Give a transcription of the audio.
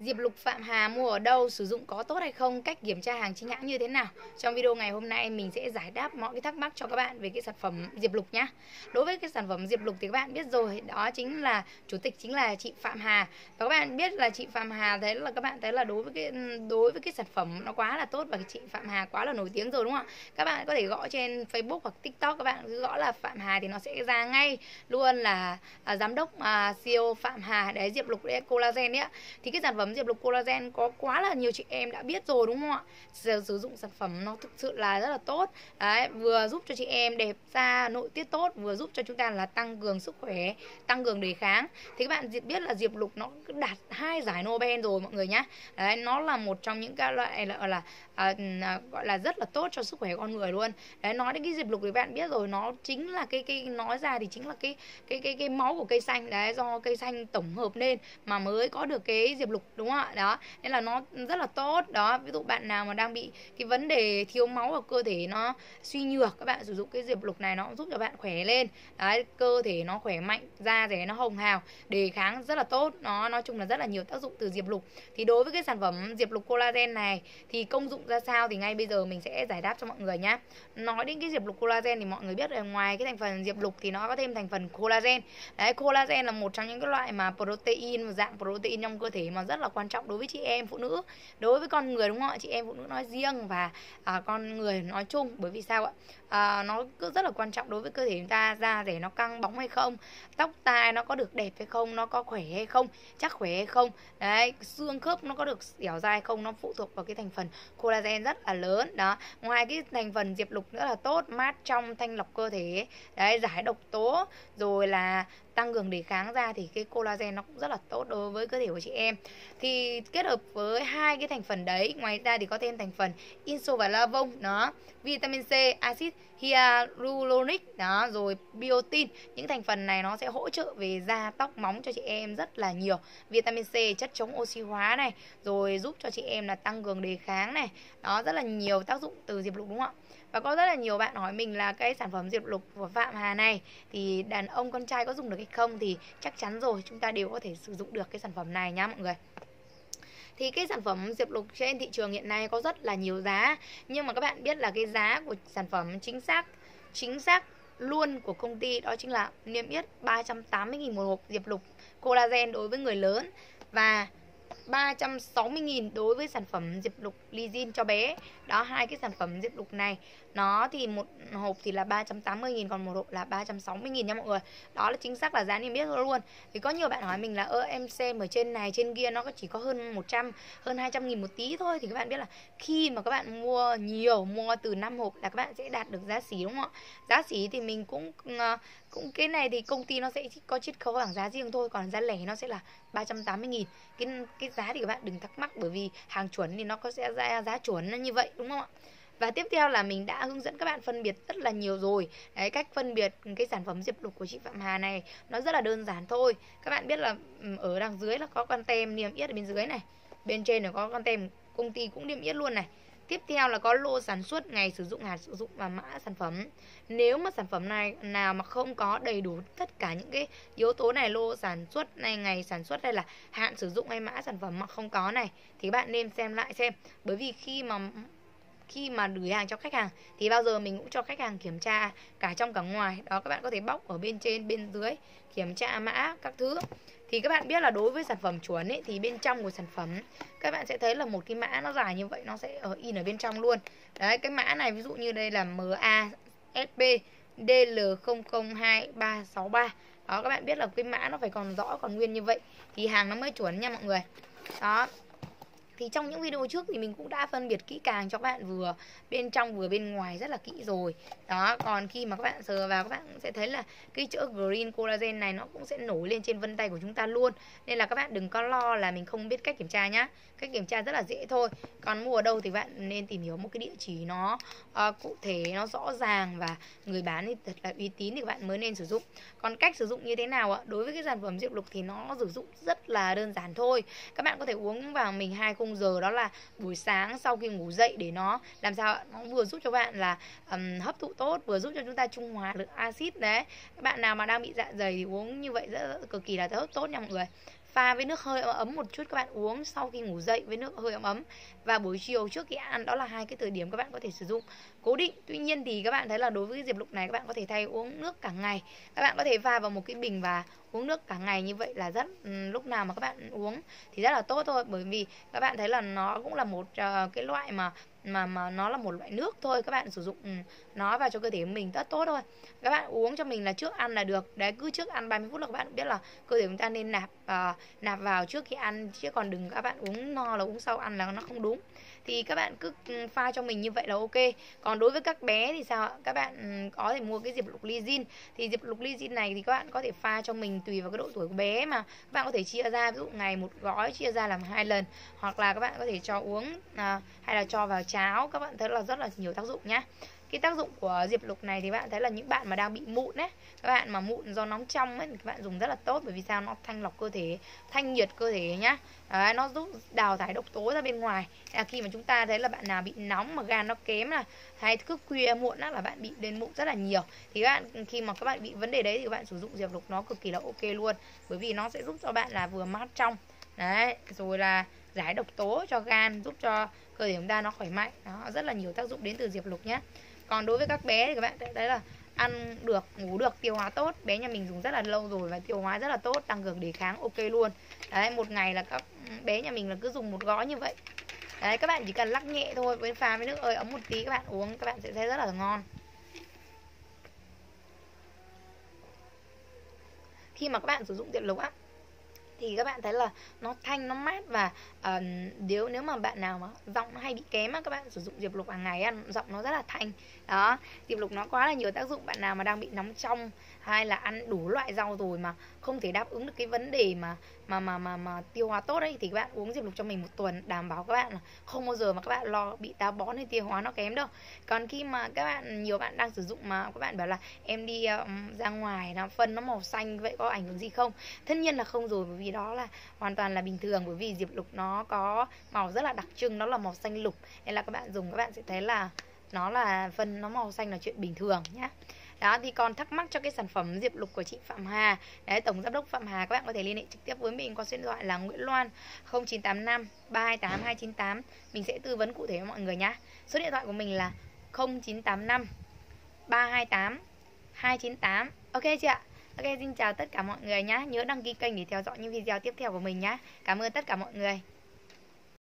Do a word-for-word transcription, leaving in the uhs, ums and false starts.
Diệp Lục Phạm Hà mua ở đâu, sử dụng có tốt hay không, cách kiểm tra hàng chính hãng như thế nào. Trong video ngày hôm nay mình sẽ giải đáp mọi cái thắc mắc cho các bạn về cái sản phẩm Diệp Lục nhá. Đối với cái sản phẩm Diệp Lục thì các bạn biết rồi, đó chính là chủ tịch chính là chị Phạm Hà. Và các bạn biết là chị Phạm Hà thấy là các bạn thấy là đối với cái đối với cái sản phẩm nó quá là tốt và chị Phạm Hà quá là nổi tiếng rồi đúng không ạ? Các bạn có thể gõ trên Facebook hoặc TikTok, các bạn cứ gõ là Phạm Hà thì nó sẽ ra ngay luôn là à, giám đốc à, xê e ô Phạm Hà đấy, Diệp Lục đấy, collagen đấy ạ. Thì cái sản phẩm Diệp Lục collagen có quá là nhiều chị em đã biết rồi đúng không ạ? Giờ sử dụng sản phẩm nó thực sự là rất là tốt đấy, vừa giúp cho chị em đẹp da, nội tiết tốt, vừa giúp cho chúng ta là tăng cường sức khỏe, tăng cường đề kháng. Thì các bạn biết là Diệp Lục nó đạt hai giải Nobel rồi mọi người nhá. Đấy, nó là một trong những cái loại là, là à, gọi là rất là tốt cho sức khỏe con người luôn. Đấy, nói đến cái Diệp Lục thì bạn biết rồi, nó chính là cái cái nói ra thì chính là cái cái cái cái máu của cây xanh đấy, do cây xanh tổng hợp lên mà mới có được cái Diệp Lục đúng không ạ? Đó, nên là nó rất là tốt đó. Ví dụ bạn nào mà đang bị cái vấn đề thiếu máu ở cơ thể nó suy nhược, các bạn sử dụng cái Diệp Lục này nó cũng giúp cho bạn khỏe lên. Đấy, cơ thể nó khỏe mạnh, da rẻ nó hồng hào, đề kháng rất là tốt. Nó nói chung là rất là nhiều tác dụng từ Diệp Lục. Thì đối với cái sản phẩm Diệp Lục collagen này thì công dụng ra sao thì ngay bây giờ mình sẽ giải đáp cho mọi người nhá. Nói đến cái Diệp Lục collagen thì mọi người biết là ngoài cái thành phần Diệp Lục thì nó có thêm thành phần collagen. Đấy, collagen là một trong những cái loại mà protein, dạng protein trong cơ thể mà rất là quan trọng đối với chị em phụ nữ, đối với con người đúng không ạ? Chị em phụ nữ nói riêng và à, con người nói chung. Bởi vì sao ạ? À, nó cứ rất là quan trọng đối với cơ thể chúng ta, da rẻ nó căng bóng hay không, tóc tai nó có được đẹp hay không, nó có khỏe hay không, chắc khỏe hay không. Đấy, xương khớp nó có được dẻo dai hay không, nó phụ thuộc vào cái thành phần collagen rất là lớn đó. Ngoài cái thành phần Diệp Lục nữa là tốt, mát trong, thanh lọc cơ thể, đấy, giải độc tố, rồi là tăng cường đề kháng ra, thì cái collagen nó cũng rất là tốt đối với cơ thể của chị em. Thì kết hợp với hai cái thành phần đấy, ngoài ra thì có thêm thành phần inso và lavon đó, vitamin C, axit hyaluronic đó, rồi biotin. Những thành phần này nó sẽ hỗ trợ về da, tóc, móng cho chị em rất là nhiều. Vitamin C chất chống oxy hóa này, rồi giúp cho chị em là tăng cường đề kháng này. Đó, rất là nhiều tác dụng từ Diệp Lục đúng không ạ? Và có rất là nhiều bạn hỏi mình là cái sản phẩm Diệp Lục của Phạm Hà này thì đàn ông con trai có dùng được hay không, thì chắc chắn rồi, chúng ta đều có thể sử dụng được cái sản phẩm này nhá mọi người. Thì cái sản phẩm Diệp Lục trên thị trường hiện nay có rất là nhiều giá, nhưng mà các bạn biết là cái giá của sản phẩm chính xác chính xác luôn của công ty đó chính là niêm yết ba trăm tám mươi nghìn một hộp Diệp Lục collagen đối với người lớn, và ba trăm sáu mươi nghìn đối với sản phẩm Diệp Lục Lizin cho bé. Đó, hai cái sản phẩm Diệp Lục này nó thì một hộp thì là ba trăm tám mươi nghìn, còn một hộp là ba trăm sáu mươi nghìn nha mọi người. Đó là chính xác là giá niêm yết luôn. Thì có nhiều bạn hỏi mình là ơ em xem ở trên này trên kia nó chỉ có hơn một trăm, hơn hai trăm nghìn một tí thôi. Thì các bạn biết là khi mà các bạn mua nhiều, mua từ năm hộp là các bạn sẽ đạt được giá sỉ đúng không ạ? Giá sỉ thì mình cũng cũng cái này thì công ty nó sẽ có chiết khấu bảng giá riêng thôi, còn giá lẻ nó sẽ là ba trăm tám mươi nghìn. Cái cái giá thì các bạn đừng thắc mắc, bởi vì hàng chuẩn thì nó có sẽ ra giá chuẩn như vậy đúng không ạ? Và tiếp theo là mình đã hướng dẫn các bạn phân biệt rất là nhiều rồi. Đấy, cách phân biệt cái sản phẩm Diệp Lục của chị Phạm Hà này nó rất là đơn giản thôi. Các bạn biết là ở đằng dưới là có con tem niêm yết ở bên dưới này, bên trên là có con tem công ty cũng niêm yết luôn này. Tiếp theo là có lô sản xuất, ngày sử dụng, hạn sử dụng và mã sản phẩm. Nếu mà sản phẩm này nào mà không có đầy đủ tất cả những cái yếu tố này, lô sản xuất này, ngày sản xuất hay là hạn sử dụng hay mã sản phẩm mà không có này, thì bạn nên xem lại xem. Bởi vì khi mà khi mà gửi hàng cho khách hàng thì bao giờ mình cũng cho khách hàng kiểm tra cả trong cả ngoài. Đó, các bạn có thể bóc ở bên trên, bên dưới, kiểm tra mã các thứ. Thì các bạn biết là đối với sản phẩm chuẩn ấy, thì bên trong của sản phẩm các bạn sẽ thấy là một cái mã nó dài như vậy, nó sẽ ở in ở bên trong luôn. Đấy, cái mã này ví dụ như đây là em a ét pê đê lờ không không hai ba sáu ba. Đó, các bạn biết là cái mã nó phải còn rõ, còn nguyên như vậy thì hàng nó mới chuẩn nha mọi người. Đó. Thì trong những video trước thì mình cũng đã phân biệt kỹ càng cho các bạn, vừa bên trong vừa bên ngoài rất là kỹ rồi. Đó, còn khi mà các bạn sờ vào các bạn sẽ thấy là cái chữ Green Collagen này nó cũng sẽ nổi lên trên vân tay của chúng ta luôn. Nên là các bạn đừng có lo là mình không biết cách kiểm tra nhá. Cách kiểm tra rất là dễ thôi. Còn mua ở đâu thì bạn nên tìm hiểu một cái địa chỉ nó uh, cụ thể, nó rõ ràng và người bán thì thật là uy tín thì các bạn mới nên sử dụng. Còn cách sử dụng như thế nào ạ? Đối với cái sản phẩm Diệp Lục thì nó sử dụng rất là đơn giản thôi. Các bạn có thể uống vào mình hai khung giờ, đó là buổi sáng sau khi ngủ dậy, để nó làm sao ạ? Nó vừa giúp cho bạn là um, hấp thụ tốt, vừa giúp cho chúng ta trung hòa lượng axit đấy. Các bạn nào mà đang bị dạ dày thì uống như vậy rất, rất cực kỳ là rất tốt nha mọi người. pha với nước hơi ấm một chút, các bạn uống sau khi ngủ dậy với nước hơi ấm ấm, và buổi chiều trước khi ăn. Đó là hai cái thời điểm các bạn có thể sử dụng cố định. Tuy nhiên thì các bạn thấy là đối với cái diệp lục này các bạn có thể thay uống nước cả ngày. Các bạn có thể pha vào một cái bình và uống nước cả ngày, như vậy là rất lúc nào mà các bạn uống thì rất là tốt thôi, bởi vì các bạn thấy là nó cũng là một uh, cái loại mà mà mà nó là một loại nước thôi, các bạn sử dụng um, nó vào cho cơ thể của mình rất tốt thôi. Các bạn uống cho mình là trước ăn là được đấy, cứ trước ăn ba mươi phút là các bạn biết là cơ thể chúng ta nên nạp uh, nạp vào trước khi ăn, chứ còn đừng các bạn uống no là uống sau ăn là nó không đúng. Thì các bạn cứ pha cho mình như vậy là ok. Còn đối với các bé thì sao ạ? Các bạn có thể mua cái diệp lục lysine. Thì diệp lục lysine này thì các bạn có thể pha cho mình tùy vào cái độ tuổi của bé, mà các bạn có thể chia ra, ví dụ ngày một gói chia ra làm hai lần, hoặc là các bạn có thể cho uống à, hay là cho vào cháo. Các bạn thấy là rất là nhiều tác dụng nhá. Cái tác dụng của diệp lục này thì bạn thấy là những bạn mà đang bị mụn ấy, các bạn mà mụn do nóng trong ấy, thì các bạn dùng rất là tốt, bởi vì sao? Nó thanh lọc cơ thể, thanh nhiệt cơ thể nhá. Đấy, nó giúp đào thải độc tố ra bên ngoài. À, khi mà chúng ta thấy là bạn nào bị nóng mà gan nó kém, là hay thức khuya muộn á, là bạn bị đến mụn rất là nhiều. Thì các bạn khi mà các bạn bị vấn đề đấy thì các bạn sử dụng diệp lục nó cực kỳ là ok luôn, bởi vì nó sẽ giúp cho bạn là vừa mát trong đấy, rồi là giải độc tố cho gan, giúp cho cơ thể chúng ta nó khỏe mạnh. Đó, rất là nhiều tác dụng đến từ diệp lục nhé. Còn đối với các bé thì các bạn thấy là ăn được, ngủ được, tiêu hóa tốt. Bé nhà mình dùng rất là lâu rồi và tiêu hóa rất là tốt, tăng cường đề kháng ok luôn. Đấy, một ngày là các bé nhà mình là cứ dùng một gói như vậy. Đấy, các bạn chỉ cần lắc nhẹ thôi, với pha với nước ơi ấm một tí, các bạn uống các bạn sẽ thấy rất là ngon. Khi mà các bạn sử dụng diệp lục á thì các bạn thấy là nó thanh, nó mát, và uh, nếu nếu mà bạn nào mà giọng nó hay bị kém á, các bạn sử dụng diệp lục hàng ngày á, giọng nó rất là thanh. Đó, diệp lục nó quá là nhiều tác dụng. Bạn nào mà đang bị nóng trong hay là ăn đủ loại rau rồi mà không thể đáp ứng được cái vấn đề mà mà mà mà, mà tiêu hóa tốt ấy, thì các bạn uống diệp lục cho mình một tuần, đảm bảo các bạn là không bao giờ mà các bạn lo bị táo bón hay tiêu hóa nó kém đâu. Còn khi mà các bạn, nhiều bạn đang sử dụng mà các bạn bảo là em đi um, ra ngoài nó phân nó màu xanh, vậy có ảnh hưởng gì không? Tất nhiên là không rồi, bởi vì đó là hoàn toàn là bình thường, bởi vì diệp lục nó có màu rất là đặc trưng, nó là màu xanh lục, nên là các bạn dùng các bạn sẽ thấy là nó là phân nó màu xanh là chuyện bình thường nhá. Đó, thì còn thắc mắc cho cái sản phẩm diệp lục của chị Phạm Hà, đấy, tổng giám đốc Phạm Hà, các bạn có thể liên hệ trực tiếp với mình qua số điện thoại là Nguyễn Loan không chín tám năm ba hai tám hai chín tám. Mình sẽ tư vấn cụ thể với mọi người nhá. Số điện thoại của mình là không chín tám năm ba hai tám hai chín tám. Ok chị ạ? Ok, xin chào tất cả mọi người nhé. Nhớ đăng ký kênh để theo dõi những video tiếp theo của mình nhé. Cảm ơn tất cả mọi người.